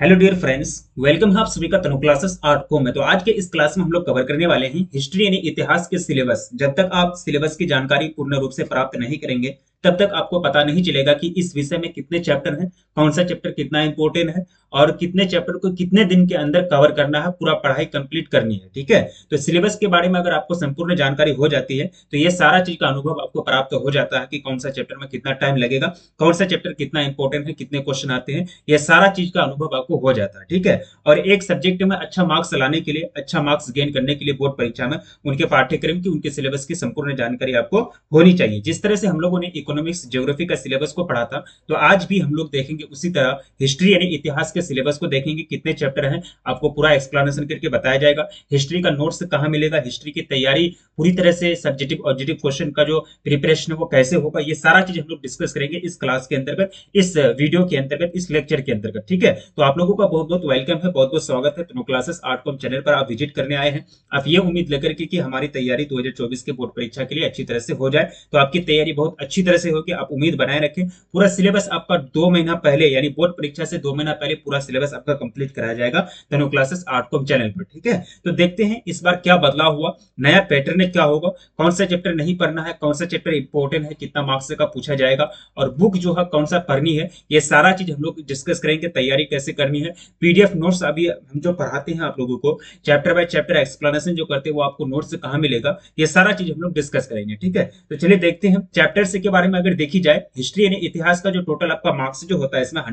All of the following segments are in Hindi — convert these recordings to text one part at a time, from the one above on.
हेलो डियर फ्रेंड्स, वेलकम है आप सभी का तनु क्लासेस आर्ट को में। तो आज के इस क्लास में हम लोग कवर करने वाले हैं हिस्ट्री यानी इतिहास के सिलेबस। जब तक आप सिलेबस की जानकारी पूर्ण रूप से प्राप्त नहीं करेंगे तब तक आपको पता नहीं चलेगा कि इस विषय में कितने चैप्टर हैं, कौन सा चैप्टर कितना इंपॉर्टेंट है और कितने चैप्टर को कितने दिन के अंदर कवर करना है, पूरा पढ़ाई कंप्लीट करनी है। ठीक है, तो सिलेबस के बारे में अगर आपको संपूर्ण जानकारी हो जाती है तो ये सारा चीज का अनुभव आपको प्राप्त हो जाता है कि कौन सा चैप्टर में कितना टाइम लगेगा, कौन सा चैप्टर कितना इंपॉर्टेंट है, कितने क्वेश्चन आते हैं, ये सारा चीज का अनुभव आपको हो जाता है। ठीक है, और एक सब्जेक्ट में अच्छा मार्क्स लाने के लिए, अच्छा मार्क्स गेन करने के लिए बोर्ड परीक्षा में उनके पाठ्यक्रम की, उनके सिलेबस की संपूर्ण जानकारी आपको होनी चाहिए। जिस तरह से हम लोगों ने इकोनॉमिक्स ज्योग्राफी का सिलेबस को पढ़ा था, तो आज भी हम लोग देखेंगे उसी तरह हिस्ट्री यानी इतिहास के सिलेबस को देखेंगे। कितने चैप्टर हैं आपको पूरा एक्सप्लेनेशन करके बताया जाएगा। हिस्ट्री का नोट्स कहां मिलेगा, हिस्ट्री की तैयारी पूरी तरह से सब्जेक्टिव ऑब्जेक्टिव क्वेश्चन का जो प्रिपरेशन है वो कैसे होगा, ये सारा चीज हम लोग डिस्कस करेंगे इस क्लास के अंतर्गत, इस वीडियो के अंतर्गत, इस लेक्चर के अंतर्गत। ठीक है, तो आप लोगों का बहुत बहुत वेलकम है, बहुत बहुत स्वागत है। Tanu classes art com channel पर आप विजिट करने आए हैं। आप ये उम्मीद लेकर के कि हमारी तैयारी 2024 के बोर्ड परीक्षा के लिए अच्छी तरह से हो जाए, तो आपकी तैयारी बहुत अच्छी तरह से होगी, आप उम्मीद बनाए रखें। पूरा सिलेबस आपका 2 महीना पहले यानी बोर्ड परीक्षा से 2 महीना पहले पूरा सिलेबस आपका कंप्लीट कराया जाएगा Tanu classes art com channel पर। ठीक है, तो देखते हैं इस बार क्या बदलाव हुआ, नया पैटर्न क्या होगा, कौन सा चैप्टर नहीं पढ़ना है, कौन सा चैप्टर इंपॉर्टेंट है, कितना मार्क्स का पूछा जाएगा और बुक जो है कौन सा पढ़नी है, ये सारा चीज हम लोग डिस्कस करेंगे। तैयारी कैसे करनी है, पीडीएफ नोट्स अभी हम जो पढ़ाते हैं आप लोगों को, चैप्टर बाय चैप्टर एक्सप्लेनेशन जो करते हैं वो आपको नोट्स कहां मिलेगा, ये सारा चीज हम लोग डिस्कस करेंगे। ठीक है, तो चलिए देखते हैं चैप्टर से के बारे में। अगर देखी जाए हिस्ट्री यानी इतिहास का जो टोटल आपका मार्क्स जो होता है, इसमें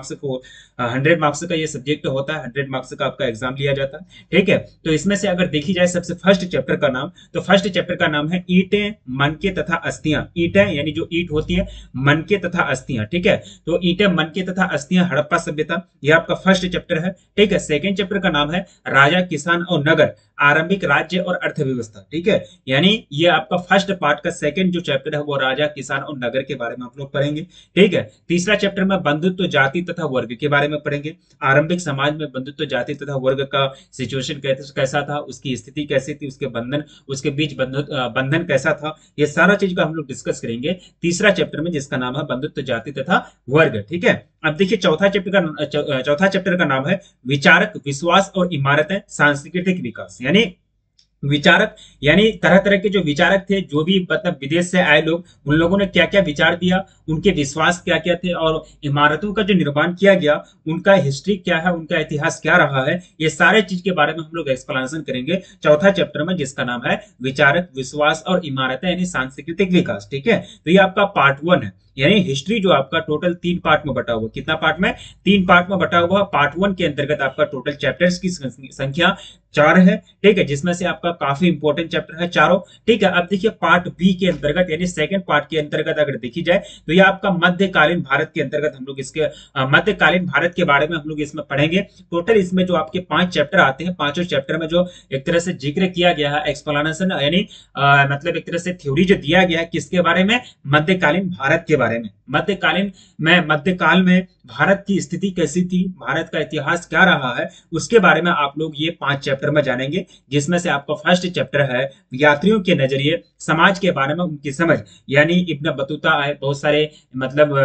100 मार्क्स का ये सब्जेक्ट होता है, 100 मार्क्स का आपका एग्जाम लिया जाता है। ठीक है, तो इसमें से अगर देखी जाए सबसे फर्स्ट चैप्टर का नाम, तो फर्स्ट चैप्टर का नाम है ईंटें, मनके तथा अस्थियां। ईंटें यानी जो ईंट होती है, मनके तथा अस्थियां। ठीक है, तो ईंटें, मनके तथा अस्थियां, हड़प्पा सभ्यता, ये आपका फर्स्ट चैप्टर है। ठीक है, सेकंड चैप्टर का नाम है राजा, किसान और नगर, आरंभिक राज्य और अर्थव्यवस्था। ठीक है, यानी ये आपका फर्स्ट पार्ट का सेकंड जो चैप्टर है वो राजा, किसान और नगर के बारे में हम लोग पढ़ेंगे। ठीक है, तीसरा चैप्टर में बंधुत्व, जाति तथा वर्ग के बारे में पढ़ेंगे। आरंभिक समाज में बंधुत्व, जाति तथा वर्ग का सिचुएशन कैसा था, उसकी स्थिति कैसी थी, उसके बंधन, उसके बीच बंधन कैसा था, ये सारा चीज का हम लोग डिस्कस करेंगे तीसरा चैप्टर में, जिसका नाम है बंधुत्व, जाति तथा वर्ग। ठीक है, अब देखिए चौथा चैप्टर का नाम है विचारक, विश्वास और इमारतें, सांस्कृतिक विकास। यानी विचारक यानी तरह तरह के जो विचारक थे, जो भी मतलब विदेश से आए लोग, उन लोगों ने क्या क्या विचार दिया, उनके विश्वास क्या क्या थे और इमारतों का जो निर्माण किया गया, उनका हिस्ट्री क्या है, उनका इतिहास क्या रहा है, ये सारे चीज के बारे में हम लोग एक्सप्लेनेशन करेंगे चौथा चैप्टर में, जिसका नाम है विचारक, विश्वास और इमारतें यानी सांस्कृतिक विकास। ठीक है, तो ये आपका पार्ट 1 है। यानी हिस्ट्री जो आपका टोटल 3 पार्ट में बटा हुआ, कितना पार्ट में, 3 पार्ट में बटा हुआ। पार्ट 1 के अंतर्गत आपका टोटल चैप्टर्स की संख्या 4 है। ठीक है, जिसमें से आपका काफी इंपॉर्टेंट चैप्टर है चारों। ठीक है, अब देखिए पार्ट बी के अंतर्गत यानी सेकंड पार्ट के अंतर्गत अगर देखी जाए तो ये आपका मध्यकालीन भारत के अंतर्गत हम लोग इसके मध्यकालीन भारत के बारे में हम लोग इसमें पढ़ेंगे। टोटल इसमें जो आपके 5 चैप्टर आते हैं, पांचों चैप्टर में जो एक तरह से जिक्र किया गया है, एक्सप्लेनेशन यानी मतलब एक तरह से थ्योरी जो दिया गया है, किसके बारे में, मध्यकालीन भारत के बारे में। मध्यकाल में भारत की स्थिति कैसी थी, भारत का इतिहास क्या रहा है, उसके बारे में आप लोग ये 5 चैप्टर में जानेंगे। जिसमें से आपका फर्स्ट चैप्टर है यात्रियों के नजरिए, समाज के बारे में उनकी समझ। यानी इब्न बतूता आए, बहुत सारे मतलब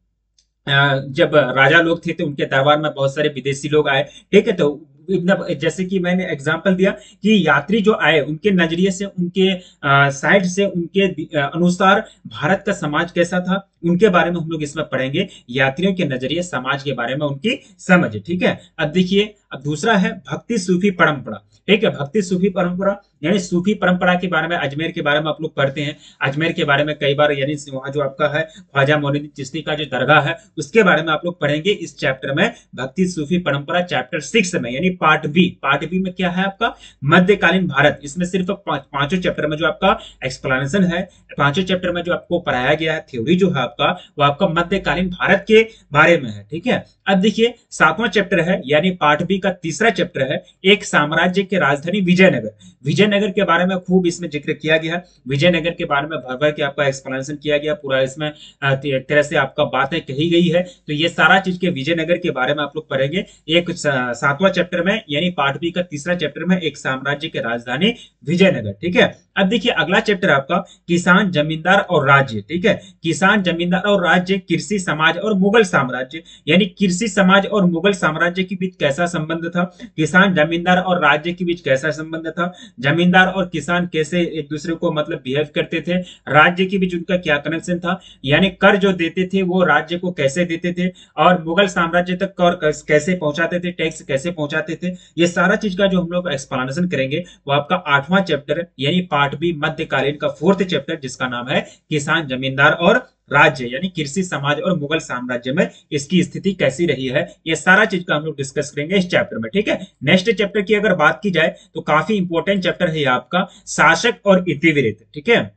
जब राजा लोग थे तो उनके दरबार में बहुत सारे विदेशी लोग आए। ठीक है, तो जैसे कि मैंने एग्जांपल दिया कि यात्री जो आए, उनके नजरिए से, उनके साइड से, उनके अनुसार भारत का समाज कैसा था, उनके बारे में हम लोग इसमें पढ़ेंगे। यात्रियों के नजरिए, समाज के बारे में उनकी समझ। ठीक है, अब देखिए, अब दूसरा है भक्ति सूफी परंपरा। ठीक है, भक्ति सूफी परंपरा यानी सूफी परंपरा के बारे में, अजमेर के बारे में आप लोग पढ़ते हैं। अजमेर के बारे में कई बार, यानी वहां जो आपका है ख्वाजा मोइनुद्दीन चिश्ती का जो दरगाह है, उसके बारे में आप लोग पढ़ेंगे इस चैप्टर में, भक्ति सूफी परंपरा चैप्टर 6 में। यानी पार्ट बी में क्या है आपका, मध्यकालीन भारत। इसमें सिर्फ पांचों चैप्टर में जो आपका एक्सप्लेनेशन है, पांचों चैप्टर में जो आपको पढ़ाया गया है, थ्योरी जो है आपका, वो आपका मध्यकालीन भारत के बारे में है। ठीक है, अब देखिए 7वां चैप्टर है, यानी पार्ट बी का तीसरा चैप्टर है एक साम्राज्य के राजधानी विजयनगर। विजयनगर के बारे में खूब इसमें जिक्र किया गया है, विजयनगर के बारे में भर भर के आपका एक्सप्लेनेशन किया गया, पूरा इसमें एक तरह से आपका बातें कही गई है। तो ये सारा चीज के विजयनगर के बारे में आप लोग पढ़ेंगे एक सातवां चैप्टर में, यानी पार्ट बी का तीसरा चैप्टर में, एक साम्राज्य के राजधानी विजयनगर। ठीक है, अब देखिए अगला चैप्टर आपका किसान, जमींदार और राज्य। ठीक है, किसान, जमींदार और राज्य, कृषि समाज और मुगल साम्राज्य, यानी कृषि समाज और मुगल साम्राज्य के बीच कैसा संबंध था, किसान, जमींदार और राज्य के बीच कैसा संबंध था, जमींदार और किसान कैसे एक दूसरे को मतलब बिहेव करते थे, राज्य के बीच उनका क्या कनेक्शन था, यानी कर जो देते थे वो राज्य को कैसे देते थे, और मुगल साम्राज्य तक कर कैसे पहुंचाते थे, टैक्स कैसे पहुंचाते थे। ये सारा चीज का जो हम लोग एक्सप्लेनेशन करेंगे वो आपका आठवां चैप्टर यानी पार्ट बी मध्यकालीन का फोर्थ चैप्टर, जिसका नाम है किसान, जमींदार और राज्य, यानी कृषि समाज और मुगल साम्राज्य में इसकी स्थिति कैसी रही है, ये सारा चीज का हम लोग डिस्कस करेंगे इस चैप्टर में। ठीक है, नेक्स्ट चैप्टर की अगर बात की जाए तो काफी इंपॉर्टेंट चैप्टर है ये आपका शासक और इतिवृत्त। ठीक है,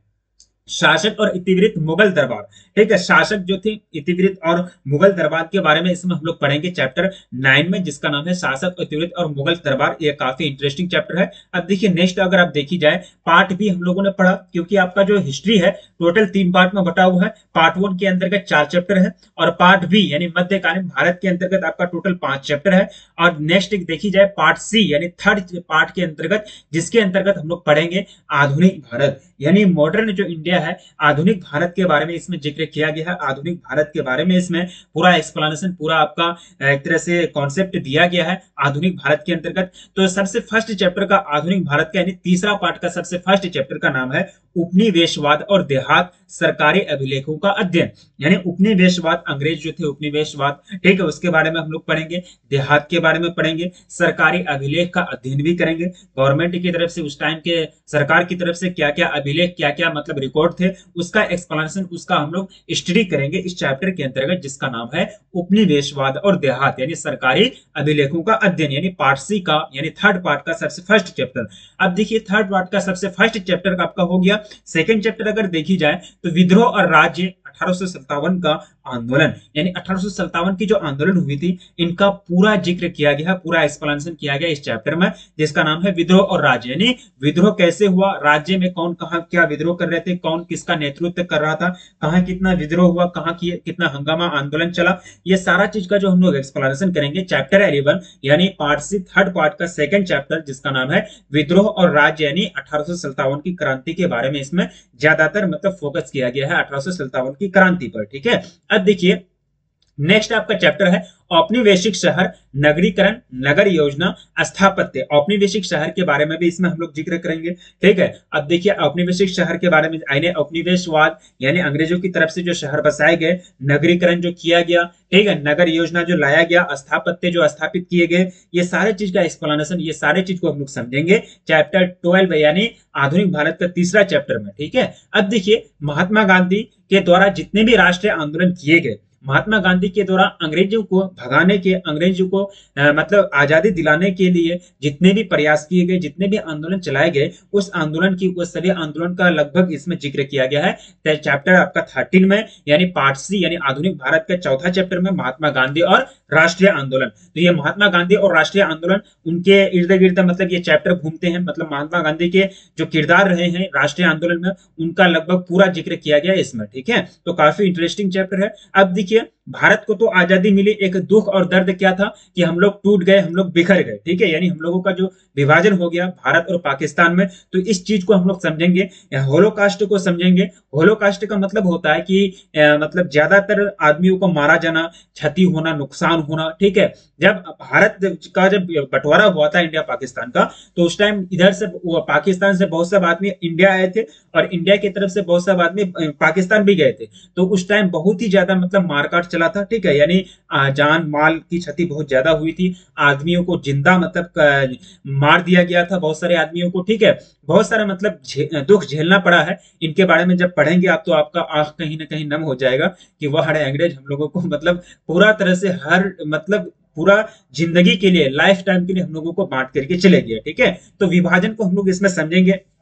शासक और इतिवृत्त मुगल दरबार। ठीक है, शासक जो थे, इतिवृत्त और मुगल दरबार के बारे में इसमें हम लोग पढ़ेंगे चैप्टर 9 में, जिसका नाम है शासक, इतिवृत्त और मुगल दरबार। ये काफी इंटरेस्टिंग चैप्टर है। अब देखिए नेक्स्ट अगर आप देखी जाए पार्ट भी हम लोगों ने पढ़ा, क्योंकि आपका जो हिस्ट्री है टोटल 3 पार्ट में बटा हुआ है। पार्ट 1 के अंतर्गत 4 चैप्टर है, और पार्ट बी यानी मध्यकालीन भारत के अंतर्गत आपका टोटल 5 चैप्टर है। और नेक्स्ट देखी जाए पार्ट सी यानी थर्ड पार्ट के अंतर्गत, जिसके अंतर्गत हम लोग पढ़ेंगे आधुनिक भारत, यानी मॉडर्न जो इंडिया है, आधुनिक भारत के बारे में इसमें जिक्र किया गया है। आधुनिक भारत के बारे में इसमें पूरा एक्सप्लेनेशन, पूरा आपका एक तरह से कॉन्सेप्ट दिया गया है आधुनिक भारत के अंतर्गत। तो सबसे फर्स्ट चैप्टर का आधुनिक भारत का यानी तीसरा पार्ट का सबसे फर्स्ट चैप्टर का नाम है उपनिवेशवाद और देहात, सरकारी अभिलेखों का अध्ययन। यानी उपनिवेशवाद, अंग्रेज जो थे उपनिवेशवाद, ठीक है, उसके बारे में हम लोग पढ़ेंगे, देहात के बारे में पढ़ेंगे, सरकारी अभिलेख का अध्ययन भी करेंगे। गवर्नमेंट की तरफ से उस टाइम के सरकार की तरफ से क्या क्या अभिलेख, क्या क्या मतलब रिकॉर्ड थे, उसका एक्सप्लेनेशन, उसका हम लोग स्टडी करेंगे इस चैप्टर के अंतर्गत, जिसका नाम है उपनिवेशवाद और देहात यानी सरकारी अभिलेखों का अध्ययन, यानी पार्ट सी का यानी थर्ड पार्ट का सबसे फर्स्ट चैप्टर। अब देखिए थर्ड पार्ट का सबसे फर्स्ट चैप्टर आपका हो गया। सेकंड चैप्टर अगर देखी जाए तो विद्रोह और राज्य 1857 का आंदोलन, यानी 1857 की जो आंदोलन हुई थी, इनका पूरा जिक्र किया गया, पूरा एक्सप्लेनेशन किया गया इस चैप्टर में, जिसका नाम है विद्रोह और राज्य। यानी विद्रोह कैसे हुआ, राज्य में कौन कहां क्या विद्रोह कर रहे थे, कौन किसका नेतृत्व कर रहा था, कहां कितना विद्रोह हुआ, कहां कितना हंगामा आंदोलन चला, ये सारा चीज का जो हम लोग एक्सप्लेनेशन करेंगे चैप्टर 11 यानी पार्ट सी थर्ड पार्ट का सेकंड चैप्टर, जिसका नाम है विद्रोह और राज्य, यानी 1857 की क्रांति के बारे में इसमें ज्यादातर मतलब फोकस किया गया है 1857 की क्रांति पर। ठीक है, अब देखिए नेक्स्ट आपका चैप्टर है औपनिवेशिक शहर, नगरीकरण, नगर योजना, स्थापत्य। औपनिवेशिक शहर के बारे में भी इसमें हम लोग जिक्र करेंगे। ठीक है, अब देखिए औपनिवेशिक शहर के बारे में आइए, औपनिवेशवाद यानी अंग्रेजों की तरफ से जो शहर बसाए गए, नगरीकरण जो किया गया, ठीक है, नगर योजना जो लाया गया, स्थापत्य जो स्थापित किए गए, ये सारे चीज का एक्सप्लेनेशन, ये सारे चीज को हम लोग समझेंगे चैप्टर 12 यानी आधुनिक भारत का तीसरा चैप्टर में। ठीक है, अब देखिए महात्मा गांधी के द्वारा जितने भी राष्ट्रीय आंदोलन किए गए, महात्मा गांधी के द्वारा अंग्रेजों को भगाने के, अंग्रेजों को मतलब आजादी दिलाने के लिए जितने भी प्रयास किए गए, जितने भी आंदोलन चलाए गए, उस आंदोलन की, उस सभी आंदोलन का लगभग इसमें जिक्र किया गया है चैप्टर आपका 13 में, यानी पार्ट सी यानी आधुनिक भारत का चौथा चैप्टर में, महात्मा गांधी और राष्ट्रीय आंदोलन। तो ये महात्मा गांधी और राष्ट्रीय आंदोलन, उनके इर्द गिर्द मतलब ये चैप्टर घूमते हैं, मतलब महात्मा गांधी के जो किरदार रहे हैं राष्ट्रीय आंदोलन में, उनका लगभग पूरा जिक्र किया गया इसमें। ठीक है, तो काफी इंटरेस्टिंग चैप्टर है। अब देखिए भारत को तो आजादी मिली, एक दुख और दर्द क्या था कि हम लोग टूट गए, हम लोग बिखर गए। ठीक है, यानी हम लोगों का जो विभाजन हो गया भारत और पाकिस्तान में, तो इस चीज को हम लोग समझेंगे, होलोकास्ट को समझेंगे। होलोकास्ट का मतलब होता है कि मतलब ज्यादातर आदमियों को मारा जाना, क्षति होना, नुकसान होना। ठीक है, जब भारत का जब बंटवारा हुआ था इंडिया पाकिस्तान का, तो उस टाइम इधर से पाकिस्तान से बहुत सब आदमी इंडिया आए थे, और इंडिया की तरफ से बहुत सब आदमी पाकिस्तान भी गए थे। तो उस टाइम बहुत ही ज्यादा मतलब मारकाट चला था। ठीक है, यानी जान माल की क्षति बहुत ज्यादा हुई थी, आदमियों को जिंदा मतलब मार दिया गया था, बहुत सारे आदमियों को। ठीक है, बहुत सारा मतलब दुख झेलना पड़ा है। इनके बारे में जब पढ़ेंगे आप तो आपका आंख कहीं ना कहीं नम हो जाएगा कि वह अंग्रेज हम लोगों को मतलब पूरा तरह से हर मतलब पूरा जिंदगी के लिए, लाइफ टाइम के लिए हम लोगों को बांट करके चले गए। ठीक है, तो विभाजन को हम लोग इसमें समझेंगे।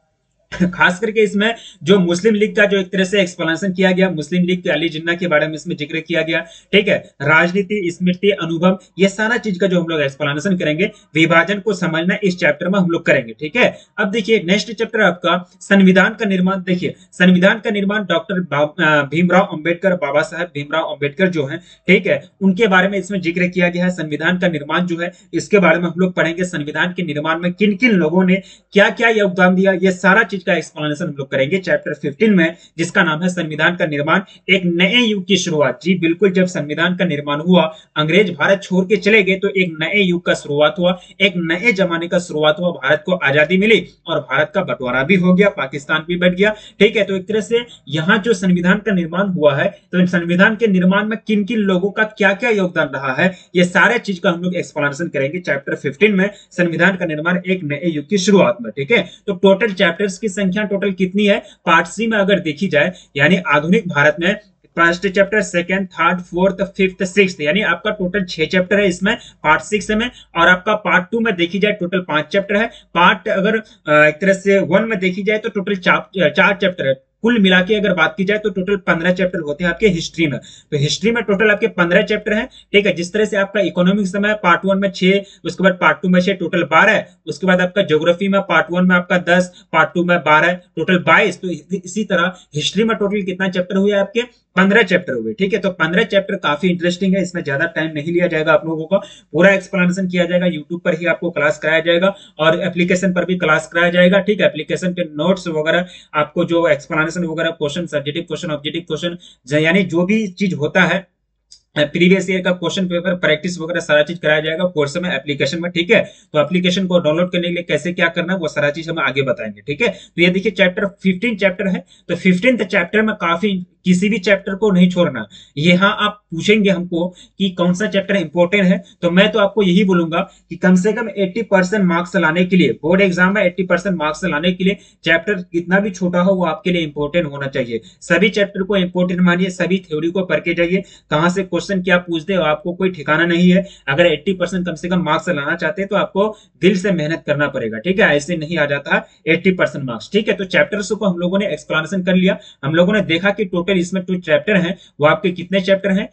खास करके इसमें जो मुस्लिम लीग का जो एक तरह से एक्सप्लेनेशन किया गया, मुस्लिम लीग के अली जिन्ना के बारे में इसमें जिक्र किया गया, ठीक है। राजनीति, स्मृति, अनुभव, ये सारा चीज का जो हम लोग एक्सप्लेनेशन करेंगे, विभाजन को समझना इस चैप्टर में हम लोग करेंगे, ठीक है। अब देखिए नेक्स्ट चैप्टर आपका संविधान का निर्माण। देखिए संविधान का निर्माण डॉक्टर भीमराव अंबेडकर, बाबा साहेब भीमराव अंबेडकर जो है, ठीक है, उनके बारे में इसमें जिक्र किया गया है। संविधान का निर्माण जो है इसके बारे में हम लोग पढ़ेंगे, संविधान के निर्माण में किन किन लोगों ने क्या क्या योगदान दिया, ये सारा चीज का एक्सप्लेनेशन हम लोग करेंगे चैप्टर 15 में, जिसका नाम है संविधान का निर्माण, एक नए युग की शुरुआत। जी बिल्कुल, जब संविधान का निर्माण हुआ, अंग्रेज भारत छोड़ के चले गए, तो एक नए युग का शुरुआत हुआ, एक नए जमाने का शुरुआत हुआ, भारत को आजादी मिली और भारत का बंटवारा भी हो गया, पाकिस्तान भी बट गया, ठीक है। तो एक तरह से यहाँ जो संविधान का निर्माण हुआ है, तो संविधान के निर्माण में किन किन लोगों का क्या क्या योगदान रहा है, ये सारे चीज का हम लोग एक्सप्लेनेशन करेंगे चैप्टर 15 में, संविधान का निर्माण एक नए युग की शुरुआत में, ठीक है। तो टोटल चैप्टर्स की संख्या टोटल कितनी है, पार्ट सी में अगर देखी जाए, यानी आधुनिक भारत में first chapter, second, third, fourth, fifth, sixth, यानी आपका टोटल 6 चैप्टर है इसमें पार्ट 6 में। और आपका पार्ट 2 में देखी जाए टोटल 5 चैप्टर है। पार्ट अगर एक तरह से 1 में देखी जाए तो टोटल 4 चैप्टर है। कुल मिला के अगर बात की जाए तो टोटल 15 चैप्टर होते हैं आपके हिस्ट्री में। तो हिस्ट्री में टोटल आपके 15 चैप्टर हैं, ठीक है। जिस तरह से आपका इकोनॉमिक्स में पार्ट 1 में 6, उसके बाद पार्ट 2 में 6, टोटल 12 है। उसके बाद आपका ज्योग्राफी में पार्ट 1 में आपका 10, पार्ट 2 में 12, टोटल 22। तो इसी तरह हिस्ट्री में टोटल कितना चैप्टर हुए आपके, 15 चैप्टर हुए, ठीक है। तो 15 चैप्टर काफी इंटरेस्टिंग है, इसमें ज्यादा टाइम नहीं लिया जाएगा आप लोगों का, पूरा एक्सप्लेनेशन किया जाएगा, यूट्यूब पर ही आपको क्लास कराया जाएगा और एप्लीकेशन पर भी क्लास कराया जाएगा, ठीक है। एप्लीकेशन के नोट्स वगैरह, आपको जो एक्सप्लेनेशन वगैरह, question, subjective question, objective question, यानी जो भी चीज होता है, प्रीवियस ईयर का क्वेश्चन पेपर, प्रैक्टिस वगैरह सारा चीज कराया जाएगा कोर्स में, एप्लीकेशन में, ठीक है। तो एप्लीकेशन को डाउनलोड करने के लिए कैसे क्या करना है वो सारा चीज हम आगे बताएंगे, ठीक है। तो ये देखिए चैप्टर 15 चैप्टर है, तो 15th चैप्टर में काफी, किसी भी चैप्टर को नहीं छोड़ना। यहाँ आप पूछेंगे हमको कि कौन सा चैप्टर इंपॉर्टेंट है, तो मैं तो आपको यही बोलूंगा कि कम से कम 80% मार्क्स लाने के लिए, बोर्ड एग्जाम में 80% मार्क्स लाने के लिए चैप्टर कितना भी छोटा हो वो आपके लिए इंपॉर्टेंट होना चाहिए। सभी चैप्टर को इंपॉर्टेंट मानिए, सभी थ्योरी को पढ़ के जाइए, कहां से क्वेश्चन क्या पूछते हो आपको कोई ठिकाना नहीं है। अगर 80% कम से कम मार्क्स लाना चाहते हैं तो आपको दिल से मेहनत करना पड़ेगा, ठीक है। ऐसे नहीं आ जाता 80% मार्क्स, ठीक है। तो चैप्टर्स को हम लोगों ने एक्सप्लेनेशन कर लिया, हम लोगों ने देखा कि टोटल इसमें जो चैप्टर हैं वो आपके कितने चैप्टर हैं,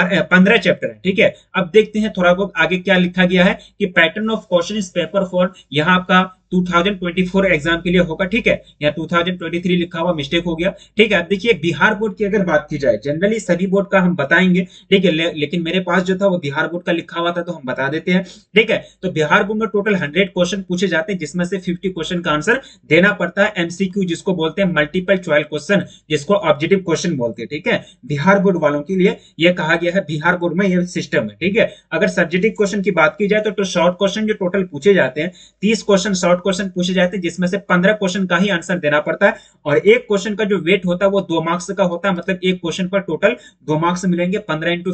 15 चैप्टर हैं, ठीक है। अब देखते हैं थोड़ा बहुत आगे क्या लिखा गया है कि पैटर्न ऑफ क्वेश्चन इस पेपर फॉर, यहाँ आपका 2024 एग्जाम के लिए होगा, ठीक है। या 2023 लिखा हुआ मिस्टेक हो गया, ठीक है। अब देखिए बिहार बोर्ड की अगर बात की जाए, जनरली सभी बोर्ड का हम बताएंगे, ठीक है, लेकिन मेरे पास जो था वो बिहार बोर्ड का लिखा हुआ था तो हम बता देते हैं, ठीक है। तो बिहार बोर्ड में टोटल 100 क्वेश्चन पूछे जाते हैं, जिसमें से 50 क्वेश्चन का आंसर देना पड़ता है, एमसीक्यू जिसको बोलते हैं, मल्टीपल चॉइस क्वेश्चन जिसको ऑब्जेक्टिव क्वेश्चन बोलते हैं, ठीक है। बिहार बोर्ड वालों के लिए यह कहा गया है, बिहार बोर्ड में यह सिस्टम है, ठीक है। अगर सब्जेक्टिव क्वेश्चन की बात की जाए तो शॉर्ट क्वेश्चन जो टोटल पूछे जाते हैं, 30 क्वेश्चन शॉर्ट क्वेश्चन पूछे जाते हैं, जिसमें से 15 क्वेश्चन का ही आंसर देना पड़ता है। और एक क्वेश्चन का जो वेट होता है वो 2 मार्क्स का होता है, मतलब एक क्वेश्चन पर टोटल 2 मार्क्स मिलेंगे। 15 इंटू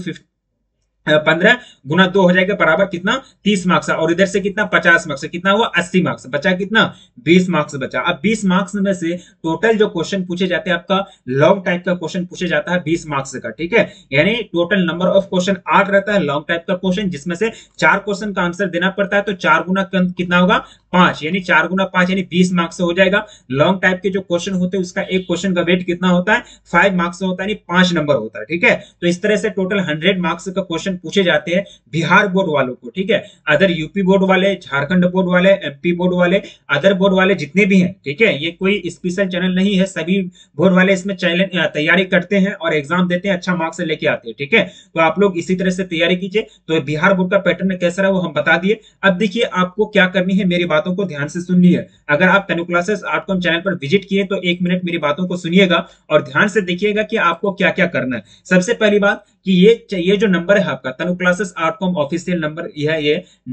15 गुना 2 हो जाएगा बराबर कितना, 30 मार्क्स। और इधर से कितना, 50 मार्क्स, कितना हुआ, 80 मार्क्स बचा, कितना, 20 मार्क्स बचा। अब 20 मार्क्स में से टोटल जो क्वेश्चन पूछे जाते हैं, आपका लॉन्ग टाइप का क्वेश्चन पूछे जाता है 20 मार्क्स का, ठीक है। यानी टोटल नंबर ऑफ क्वेश्चन 8 रहता है लॉन्ग टाइप का क्वेश्चन, जिसमें से 4 क्वेश्चन का आंसर देना पड़ता है। तो 4 गुना कितना होगा, 5, यानी 4 गुना 5 यानी 20 मार्क्स हो जाएगा। लॉन्ग टाइप के जो क्वेश्चन होते हैं उसका एक क्वेश्चन का वेट कितना होता है, 5 मार्क्स होता है, यानी 5 नंबर होता है, ठीक है। तो इस तरह से टोटल 100 मार्क्स का क्वेश्चन पूछे जाते हैं बिहार बोर्ड वालों को, ठीक है। अदर यूपी बोर्ड वाले, झारखंड बोर्ड वाले, एमपी बोर्ड वाले, अदर बोर्ड वाले जितने भी हैं, ठीक है, ये कोई स्पेशल चैनल नहीं है, सभी बोर्ड वाले इसमें तैयारी करते हैं और एग्जाम देते हैं, अच्छा मार्क्स लेके आते हैं, ठीक है। तो आप लोग इसी तरह से तैयारी कीजिए। तो बिहार बोर्ड का पैटर्न कैसा रहा वो हम बता दिए। अब देखिए आपको क्या करनी है, मेरी बातों को ध्यान से सुननी है। अगर आप तनु क्लासेस आर्टकॉम चैनल पर विजिट किए तो 1 मिनट मेरी बातों को सुनिएगा और ध्यान से देखिएगा कि आपको क्या क्या करना है। सबसे पहली बात कि ये जो नंबर है आपका Tanu classes art com official number ये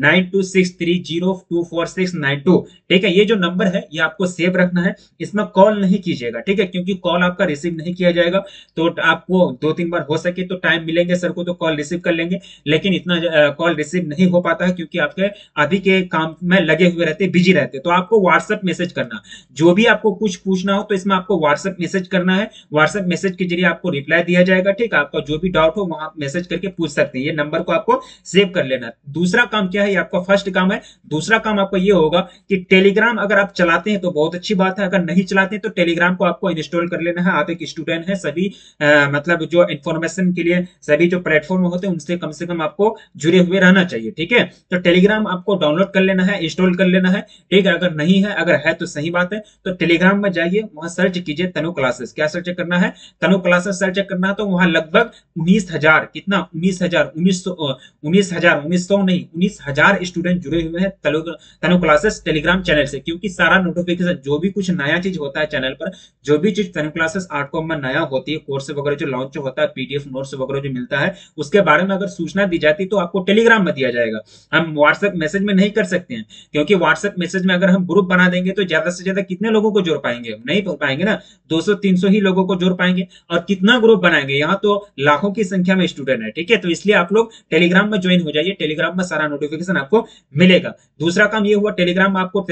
9263024692, ठीक है। ये जो नंबर है ये आपको सेव रखना है, इसमें कॉल नहीं कीजिएगा, ठीक है, क्योंकि कॉल आपका रिसीव नहीं किया जाएगा। तो आपको 2-3 बार हो सके तो टाइम मिलेंगे सर को तो कॉल रिसीव कर लेंगे, लेकिन इतना कॉल रिसीव नहीं हो पाता है क्योंकि आपके अभी के काम में लगे हुए रहते, बिजी रहते। तो आपको व्हाट्सएप मैसेज करना, जो भी आपको कुछ पूछना हो तो इसमें आपको व्हाट्सएप मैसेज करना है, व्हाट्सएप मैसेज के जरिए आपको रिप्लाई दिया जाएगा, ठीक है। आपका जो भी डाउट हो तो वहां मैसेज करके पूछ सकते हैं। ये नंबर को आपको सेव कर लेना। दूसरा काम क्या है, ये आपका फर्स्ट काम है। दूसरा काम आपका ये होगा कि टेलीग्राम अगर आप चलाते हैं तो बहुत अच्छी बात है, अगर नहीं चलाते हैं तो टेलीग्राम को आपको इंस्टॉल कर लेना है। आप एक स्टूडेंट है, सभी मतलब जो इंफॉर्मेशन के लिए सभी जो प्लेटफॉर्म होते हैं उनसे कम आपको जुड़े हुए रहना चाहिए। ठीक है, तो टेलीग्राम आपको डाउनलोड कर लेना है, इंस्टॉल कर लेना है। ठीक है, अगर नहीं है, अगर है तो सही बात है। तो टेलीग्राम में जाइए, वहां सर्च कीजिए तनु क्लासेस। क्या सर्च करना है, तनु क्लासेस सर्च करना है। तो वहां लगभग 19,000, कितना 19,000, 19,000 नहीं 19,000 स्टूडेंट जुड़े हुए हैं तनु क्लासेस टेलीग्राम चैनल से। क्योंकि सारा नोटिफिकेशन, जो भी कुछ नया चीज होता है चैनल पर, जो भी चीज तनु क्लासेस आर्टकॉम में नया होती है, कोर्स वगैरह जो लॉन्च होता है, पीडीएफ नोट्स वगैरह जो मिलता है, उसके बारे में अगर सूचना दी जाती है तो आपको टेलीग्राम में दिया जाएगा। हम व्हाट्सएप मैसेज में नहीं कर सकते हैं, क्योंकि व्हाट्सएप मैसेज में अगर हम ग्रुप बना देंगे तो ज्यादा से ज्यादा कितने लोगों को जोड़ पाएंगे, नहीं पाएंगे ना, 200-300 ही लोगों को जोड़ पाएंगे। और कितना ग्रुप बनाएंगे, यहाँ तो लाखों की संख्या में स्टूडेंट है। ठीक है, तो इसलिए आप लोग टेलीग्राम में ज्वाइन हो जाइए, टेलीग्राम में सारा नोटिफिकेशन आपको मिलेगा। दूसरा काम ये हुआ, टेलीग्राम आपको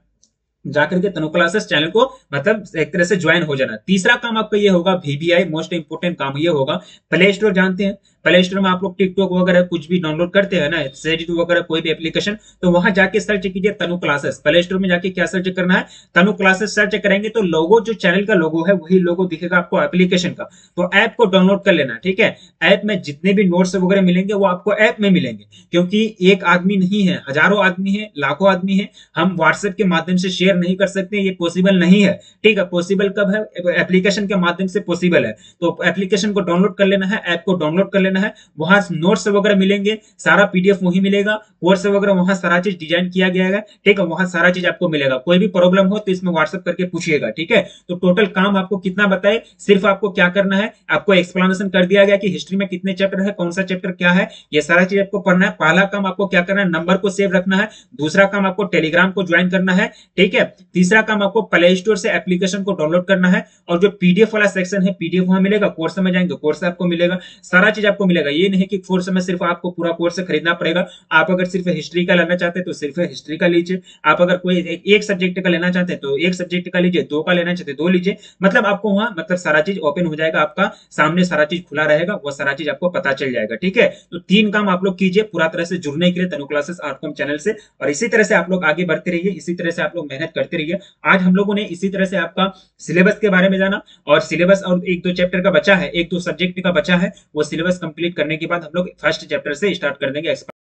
जाकर के तनु क्लासेस चैनल को मतलब एक तरह से ज्वाइन हो जाना। तीसरा काम आपका ये होगा, वीबीआई मोस्ट इंपोर्टेंट काम ये होगा, प्ले स्टोर जानते हैं, प्ले स्टोर में आप लोग टिकटॉक वगैरह कुछ भी डाउनलोड करते हैं ना, सेड वगैरह कोई भी एप्लीकेशन, तो वहां जाके सर्च कीजिए तनु क्लासेस। प्ले स्टोर में जाके क्या सर्च करना है, तनु क्लासेस सर्च करेंगे तो लोगो जो चैनल का लोगो है वही लोगो दिखेगा आपको एप्लीकेशन का। तो ऐप को डाउनलोड कर लेना। ठीक है, ऐप में जितने भी नोट्स वगैरह मिलेंगे वो आपको ऐप में मिलेंगे, क्योंकि एक आदमी नहीं है, हजारों आदमी है, लाखों आदमी है, हम व्हाट्सएप के माध्यम से शेयर नहीं कर सकते, ये पॉसिबल नहीं है। ठीक है, पॉसिबल कब है, एप्लीकेशन के माध्यम से पॉसिबल है। तो एप्लीकेशन को डाउनलोड कर लेना है, ऐप को डाउनलोड कर लेना है, वहां नोट्स वगैरह मिलेंगे, सारा पीडीएफ वही मिलेगा, कोर्स वगैरह वहां सारा चीज डिजाइन किया गया है। ठीक है, वहां सारा चीज आपको मिलेगा। कोई भी प्रॉब्लम हो तो इसमें व्हाट्सएप करके पूछिएगा। ठीक है, तो टोटल काम आपको कितना बताए, सिर्फ आपको क्या करना है, आपको एक्सप्लेनेशन कर दिया गया कि हिस्ट्री में कितने चैप्टर है, कौन सा चैप्टर क्या है, ये सारा चीज आपको पढ़ना है। पहला काम आपको क्या करना है, नंबर को सेव रखना है। दूसरा काम आपको टेलीग्राम को ज्वाइन करना है। ठीक है, तीसरा काम आपको प्ले स्टोर से एप्लीकेशन को डाउनलोड करना है। और जो पीडीएफ वाला सेक्शन है, पीडीएफ वहां मिलेगा, कोर्स में जाएंगे कोर्स आपको मिलेगा, सारा चीज आपको मिलेगा। ये नहीं कि कोर्स में सिर्फ आपको पूरा कोर्स खरीदना पड़ेगा। आप अगर सिर्फ हिस्ट्री का लेना चाहते हैं तो सिर्फ हिस्ट्री का लीजिए, आप अगर कोई एक सब्जेक्ट का लेना चाहते हैं तो एक सब्जेक्ट का लीजिए, दो का लेना चाहते हैं दो लीजिए। मतलब आपको वहां मतलब सारा चीज ओपन हो जाएगा, आपका सामने सारा चीज खुला रहेगा, वो सारा चीज आपको पता चल जाएगा। ठीक है, तो 3 काम आप लोग कीजिए पूरा तरह से जुड़ने के लिए तनु क्लासेस आर्टकॉम चैनल से, और इसी तरह से आप लोग आगे बढ़ते रहिए, इसी तरह से आप लोग मेहनत करते रहिए। आज हम लोगों ने इसी तरह से आपका सिलेबस के बारे में जाना, और सिलेबस और 1-2 चैप्टर का बचा है, 1-2 सब्जेक्ट का बचा है, वो सिलेबस कंप्लीट करने के बाद हम लोग फर्स्ट चैप्टर से स्टार्ट कर देंगे।